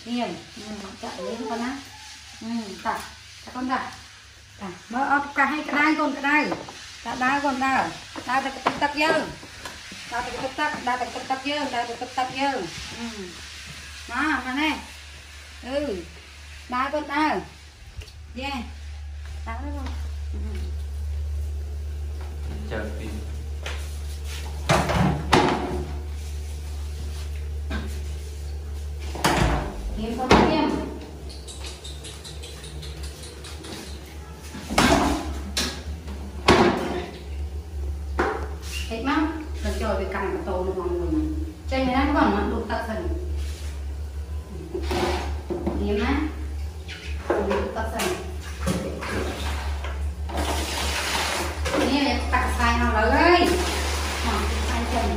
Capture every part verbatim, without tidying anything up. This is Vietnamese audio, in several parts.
Hiền, chạy lên con á. Ừ, tạ, tạ con tạ. Tạ, mơ ớt cả hai cái đai con cái đai. Tạ đai con tạ. Đai tạ cái tắc dơ. Đai tạ cái tắc, đai tạ cái tắc dơ, đai tạ cái tắc dơ. Ừ. Đó, mà nè. Ừ. Đai con tạ. Yeah. Đai đó con. Ừ. Chờ tí. Hiền con hiền. Thích lắm, lần trời về cằn cả tổ được mọi người này. Trên này nó còn nó đục tận phần. Hiếm á. Đục tận phần. Ini là tặng sai nào lớn ơi. Bỏ sai chân.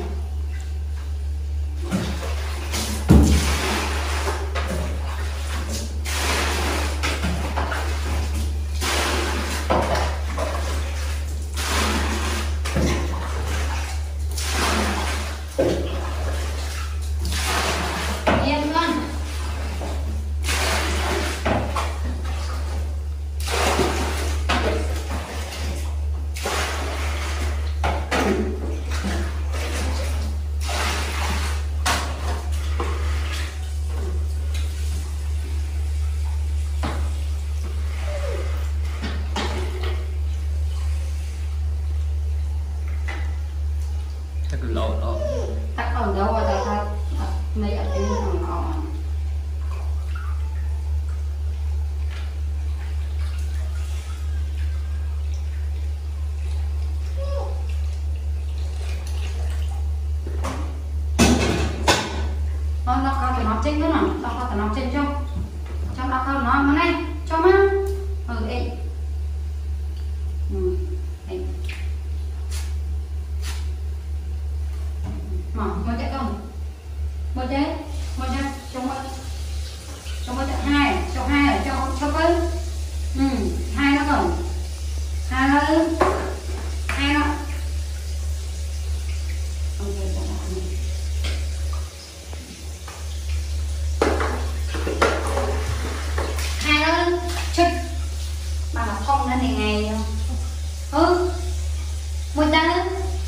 Lộn đó. Tắc còn đâu rồi ta ta mấy ở trên thằng họ. Nó nó có thể nó trên nữa nào, nó có thể nó trên trong. Trong đó không nó mà này, cho má. Ừ ê. Ừ. Ê. Mở, mở chạy không? Mở chạy, mở chạy, trong mở trong mở chạy hai, trong hai ở trong, trong cái ừ, hai nó còn hai nó hai nó hai nó chết mà nó không nó này ngày ừ, một ta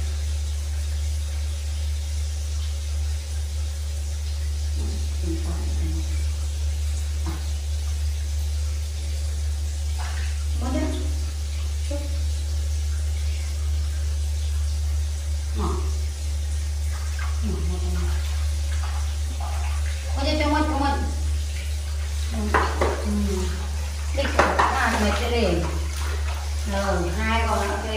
rồi hai còn ok.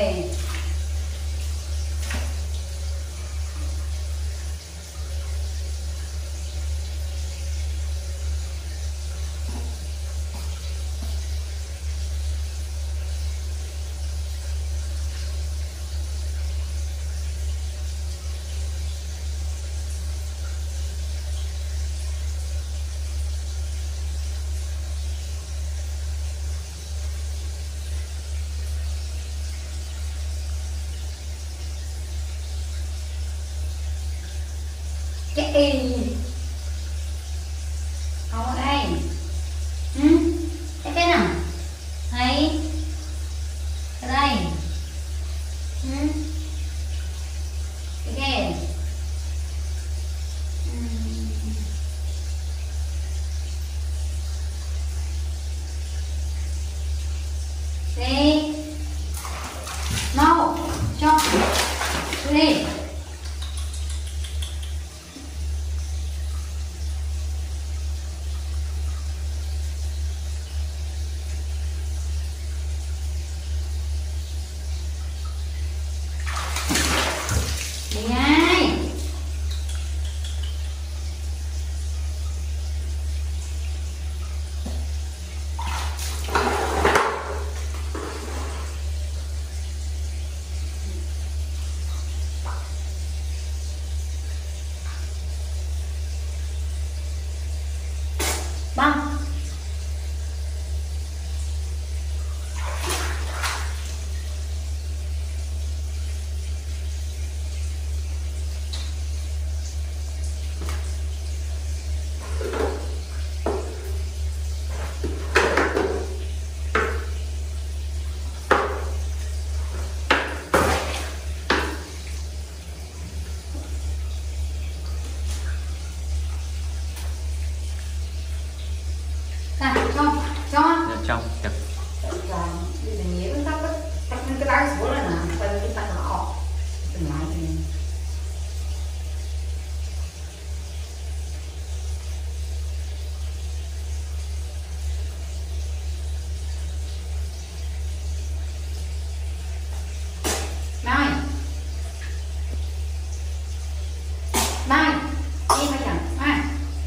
Cái y không ở đây ừ. Cái cái nào thấy ở đây ừ. Cái cái ừ. Đi no cho đi. cái đáy xuống này nè, quay cái tay nó ọt từng lại thì này này đi phải chẳng à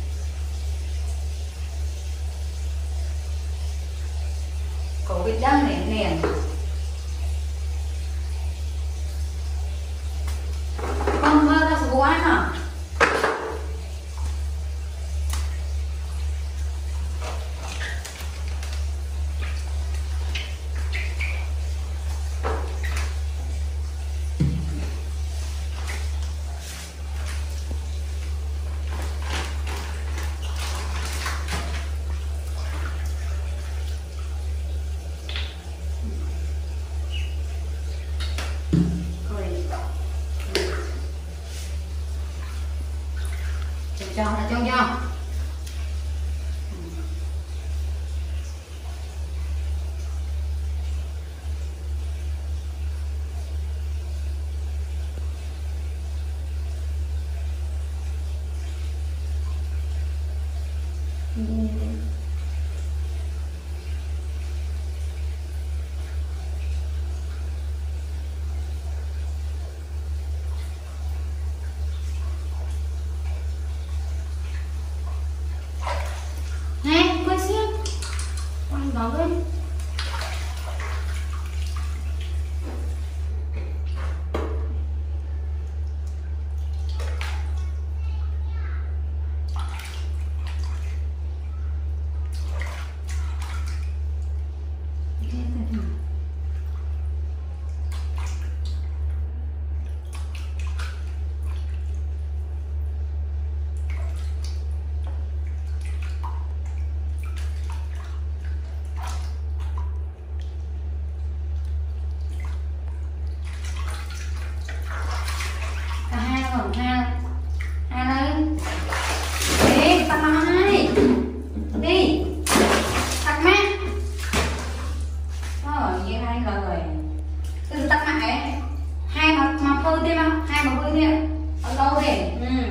cổ vịt đăng này nè con mơ ra số quá hả cho là cho cho nè quay xiên quay vào lên ha ha đây đi tắt nó này đi tắt má rồi vậy hay rồi từ tắt má ấy hai mà mà phơi đi mà hai mà phơi đi ở đâu đi ừ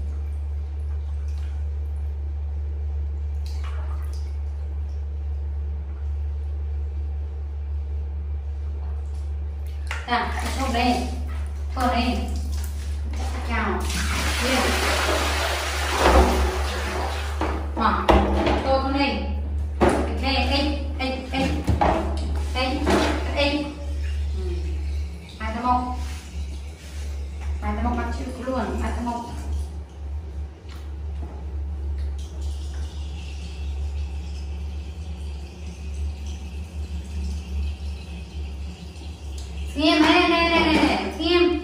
à không đây phơi đây chào đi mà tôi con đi đây đây đây đây đây đây hai tấm một hai tấm một bắt chữ luôn hai tấm một xem đây đây đây đây xem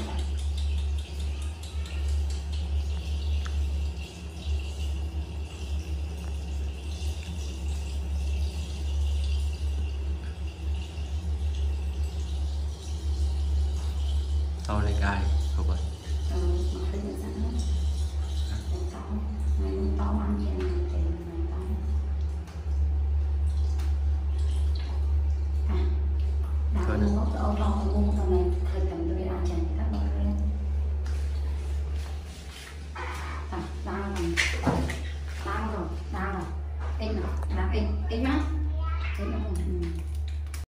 tao lên ai không vậy ừ, mà phải được sẵn hết để tao ngày hôm tao ăn chè này chè này tao à đã mua cái ô tô mua một tầm này thời cầm tôi ăn chè các bạn lên à đau rồi đau rồi đau rồi ít nào đau ít ít má